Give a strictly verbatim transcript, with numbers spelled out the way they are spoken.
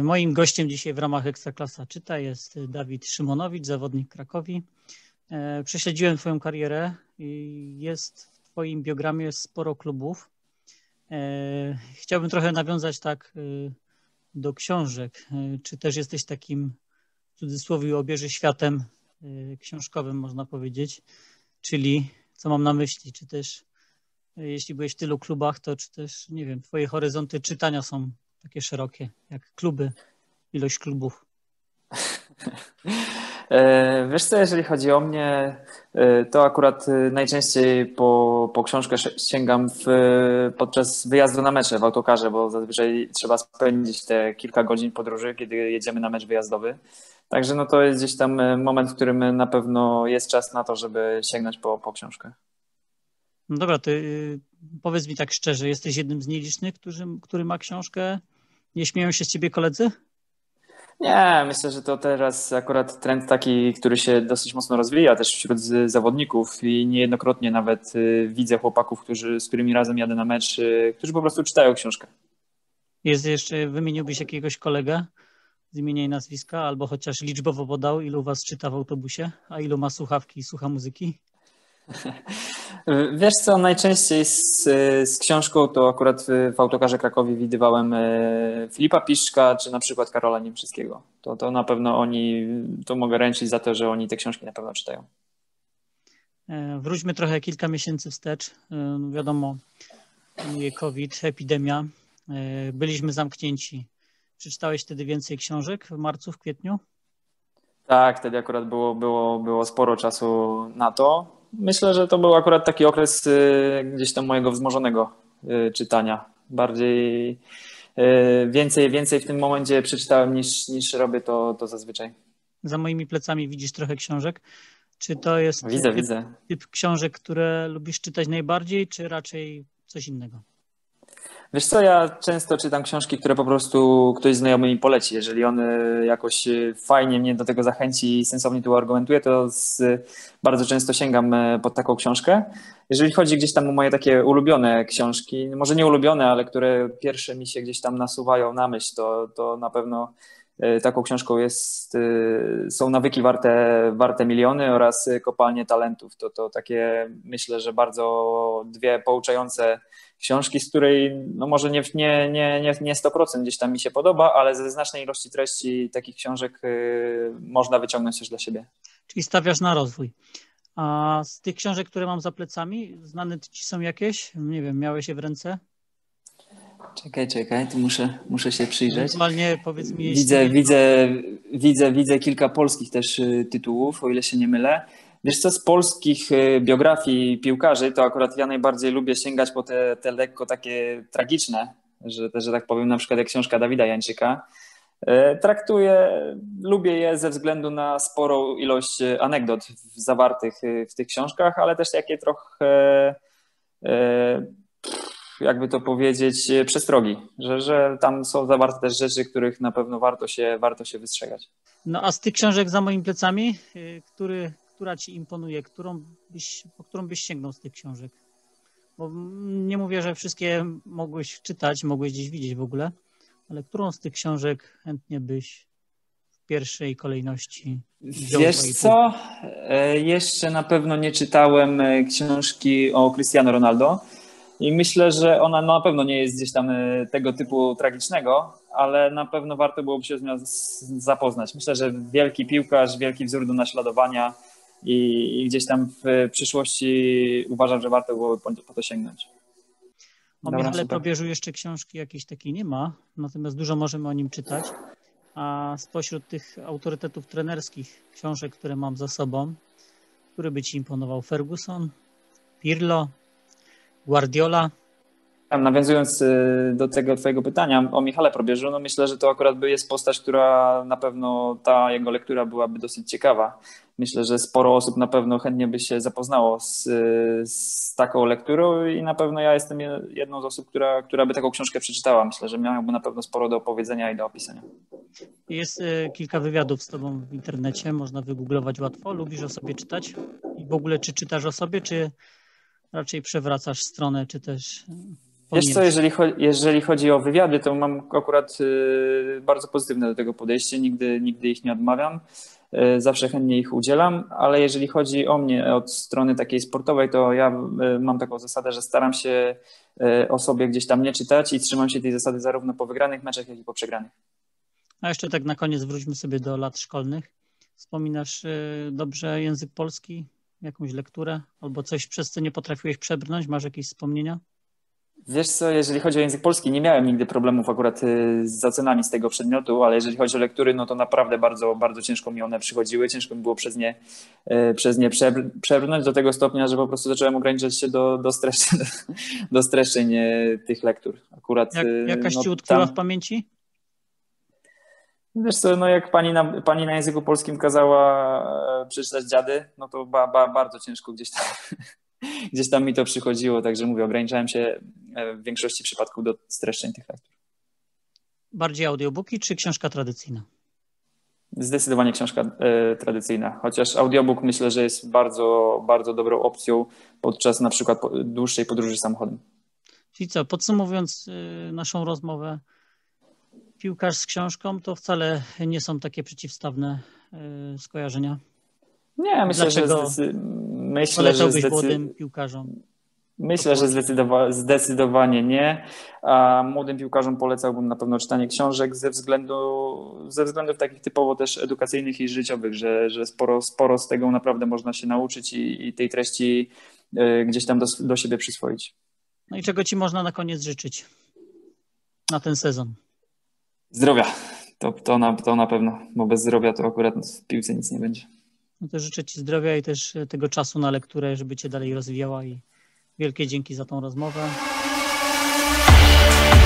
Moim gościem dzisiaj w ramach Ekstraklasa Czyta jest Dawid Szymonowicz, zawodnik Krakowi. Prześledziłem Twoją karierę i jest w Twoim biogramie sporo klubów. Chciałbym trochę nawiązać tak do książek. Czy też jesteś takim, w cudzysłowie, obieży światem książkowym, można powiedzieć? Czyli, co mam na myśli, czy też jeśli byłeś w tylu klubach, to czy też, nie wiem, Twoje horyzonty czytania są takie szerokie, jak kluby, ilość klubów? Wiesz co, jeżeli chodzi o mnie, to akurat najczęściej po, po książkę sięgam w, podczas wyjazdu na mecze w autokarze, bo zazwyczaj trzeba spędzić te kilka godzin podróży, kiedy jedziemy na mecz wyjazdowy. Także no to jest gdzieś tam moment, w którym na pewno jest czas na to, żeby sięgnąć po, po książkę. No dobra, to yy, powiedz mi tak szczerze, jesteś jednym z nielicznych, który, który ma książkę? Nie śmieją się z ciebie koledzy? Nie, myślę, że to teraz akurat trend taki, który się dosyć mocno rozwija też wśród zawodników i niejednokrotnie nawet widzę chłopaków, którzy, z którymi razem jadę na mecz, którzy po prostu czytają książkę. Jest jeszcze, wymieniłbyś jakiegoś kolegę z imienia i nazwiska, albo chociaż liczbowo podał, ilu was czyta w autobusie, a ilu ma słuchawki i słucha muzyki? Wiesz co, najczęściej z, z książką to akurat w, w autokarze Krakowi widywałem Filipa Piszczka czy na przykład Karola Niemczyckiego. To, to na pewno oni, to mogę ręczyć za to, że oni te książki na pewno czytają. Wróćmy trochę kilka miesięcy wstecz. No wiadomo, COVID, epidemia. Byliśmy zamknięci. Przeczytałeś wtedy więcej książek w marcu, w kwietniu? Tak, wtedy akurat było, było, było sporo czasu na to. Myślę, że to był akurat taki okres gdzieś tam mojego wzmożonego czytania. Bardziej więcej, więcej w tym momencie przeczytałem niż, niż robię to, to zazwyczaj. Za moimi plecami widzisz trochę książek. Czy to jest widzę, typ, widzę. typ książek, które lubisz czytać najbardziej, czy raczej coś innego? Wiesz co, ja często czytam książki, które po prostu ktoś znajomy mi poleci. Jeżeli on jakoś fajnie mnie do tego zachęci i sensownie tu argumentuje, to z, bardzo często sięgam po taką książkę. Jeżeli chodzi gdzieś tam o moje takie ulubione książki, może nie ulubione, ale które pierwsze mi się gdzieś tam nasuwają na myśl, to, to na pewno taką książką jest, są Nawyki warte, warte miliony oraz Kopalnie talentów. To, to takie, myślę, że bardzo dwie pouczające książki, z której no może nie, nie, nie, nie sto procent gdzieś tam mi się podoba, ale ze znacznej ilości treści takich książek y, można wyciągnąć też dla siebie. Czyli stawiasz na rozwój. A z tych książek, które mam za plecami, znane ci są jakieś? Nie wiem, miałeś je w ręce? Czekaj, czekaj, tu muszę, muszę się przyjrzeć. Ewentualnie powiedz mi, widzę, jeśli... widzę, widzę, widzę kilka polskich też tytułów, o ile się nie mylę. Wiesz co, z polskich biografii piłkarzy, to akurat ja najbardziej lubię sięgać po te, te lekko takie tragiczne, że, że tak powiem, na przykład jak książka Dawida Jańczyka. Traktuję, lubię je ze względu na sporą ilość anegdot zawartych w tych książkach, ale też takie trochę, jakby to powiedzieć, przestrogi, że, że tam są zawarte też rzeczy, których na pewno warto się, warto się wystrzegać. No a z tych książek za moimi plecami, który, która ci imponuje, którą byś, po którą byś sięgnął z tych książek? Bo nie mówię, że wszystkie mogłeś czytać, mogłeś gdzieś widzieć w ogóle, ale którą z tych książek chętnie byś w pierwszej kolejności wziął? Wiesz co, jeszcze na pewno nie czytałem książki o Cristiano Ronaldo i myślę, że ona na pewno nie jest gdzieś tam tego typu tragicznego, ale na pewno warto byłoby się z nią zapoznać. Myślę, że wielki piłkarz, wielki wzór do naśladowania i, i gdzieś tam w przyszłości uważam, że warto byłoby po, po to sięgnąć. O Michale Probierzu jeszcze książki jakiejś takiej nie ma, natomiast dużo możemy o nim czytać. A spośród tych autorytetów trenerskich książek, które mam za sobą, który by ci imponował? Ferguson, Pirlo, Guardiola? Nawiązując do tego twojego pytania o Michale Probierzu, no myślę, że to akurat jest postać, która na pewno ta jego lektura byłaby dosyć ciekawa. Myślę, że sporo osób na pewno chętnie by się zapoznało z, z taką lekturą i na pewno ja jestem jedną z osób, która, która by taką książkę przeczytała. Myślę, że miałby na pewno sporo do opowiedzenia i do opisania. Jest kilka wywiadów z tobą w internecie, można wygooglować łatwo. Lubisz o sobie czytać? I w ogóle czy czytasz o sobie, czy raczej przewracasz stronę, czy też... Wiesz co, jeżeli, cho- jeżeli chodzi o wywiady, to mam akurat y, bardzo pozytywne do tego podejście, nigdy, nigdy ich nie odmawiam, y, zawsze chętnie ich udzielam, ale jeżeli chodzi o mnie od strony takiej sportowej, to ja y, mam taką zasadę, że staram się y, o sobie gdzieś tam nie czytać i trzymam się tej zasady zarówno po wygranych meczach, jak i po przegranych. A jeszcze tak na koniec wróćmy sobie do lat szkolnych. Wspominasz y, dobrze język polski, jakąś lekturę albo coś, przez co nie potrafiłeś przebrnąć? Masz jakieś wspomnienia? Wiesz co, jeżeli chodzi o język polski, nie miałem nigdy problemów akurat y, z ocenami z tego przedmiotu, ale jeżeli chodzi o lektury, no to naprawdę bardzo, bardzo ciężko mi one przychodziły, ciężko mi było przez nie, y, przez nie przebr- przebrnąć do tego stopnia, że po prostu zacząłem ograniczać się do, do, streszczeń, do streszczeń y, tych lektur. Akurat, Jak, y, jakaś no, ci utkwiła tam, w pamięci? wiesz co, no jak pani na, pani na języku polskim kazała e, przeczytać Dziady, no to ba, ba, bardzo ciężko gdzieś tam, gdzieś tam mi to przychodziło, także mówię, ograniczałem się e, w większości przypadków do streszczeń tych lektur. Bardziej audiobooki czy książka tradycyjna? Zdecydowanie książka e, tradycyjna, chociaż audiobook myślę, że jest bardzo, bardzo dobrą opcją podczas na przykład po, dłuższej podróży samochodem. Czyli co, podsumowując y, naszą rozmowę, piłkarz z książką to wcale nie są takie przeciwstawne y, skojarzenia. Nie, myślę, Dlaczego że zdecy- myślę, że polecałbyś zdecy- młodym piłkarzom? Myślę, że zdecydowa- zdecydowanie nie, a młodym piłkarzom polecałbym na pewno czytanie książek ze względu, ze względów takich typowo też edukacyjnych i życiowych, że, że sporo, sporo z tego naprawdę można się nauczyć i, i tej treści y, gdzieś tam do, do siebie przyswoić. No i czego ci można na koniec życzyć na ten sezon? Zdrowia, to, to, na, to na pewno, bo bez zdrowia to akurat w piłce nic nie będzie. No to życzę ci zdrowia i też tego czasu na lekturę, żeby cię dalej rozwijała i wielkie dzięki za tą rozmowę.